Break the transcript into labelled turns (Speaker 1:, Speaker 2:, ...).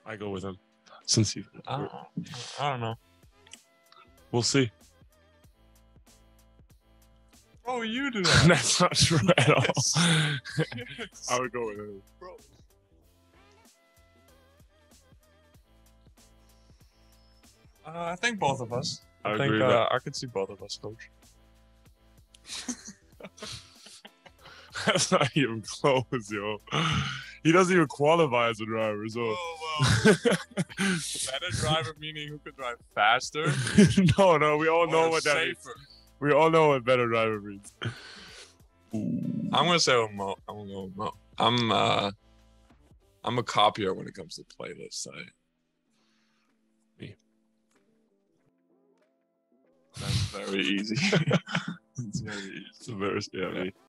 Speaker 1: I go with him. Since he,
Speaker 2: I don't know.
Speaker 1: we'll see.
Speaker 2: Oh, you do that.
Speaker 1: That's not true at all.
Speaker 2: Yes.
Speaker 1: I would go with him.
Speaker 2: Bro. I think both of us.
Speaker 1: I
Speaker 2: think
Speaker 1: agree with that.
Speaker 2: I could see both of us, coach.
Speaker 1: That's not even close, yo. He doesn't even qualify as a driver, so.
Speaker 2: Oh, well. Better driver meaning who could drive faster?
Speaker 1: No, we all know
Speaker 2: or
Speaker 1: what that means.
Speaker 2: safer?
Speaker 1: We all know what better driver means.
Speaker 2: I'm gonna say with Mo. I'm gonna go with Mo. I'm a copier when it comes to playlists.
Speaker 1: Me.
Speaker 2: That's very easy. It's very easy.
Speaker 1: It's embarrassing. Yeah, me.